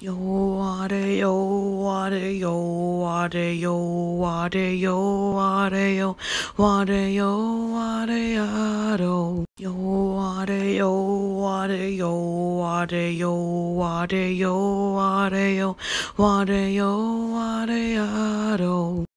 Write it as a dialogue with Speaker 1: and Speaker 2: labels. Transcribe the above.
Speaker 1: Yo wade yo wade yo wade yo wade yo wade yo wade yo wade yado. Yo wade yo wade yo wade yo wade yo wade yo wade yo wade yado.